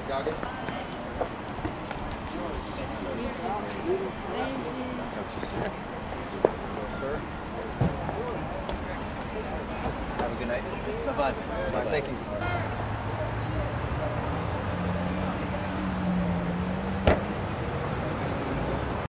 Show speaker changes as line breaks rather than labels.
Goggins? Sir. Have a good night. Bye-bye. Thank you.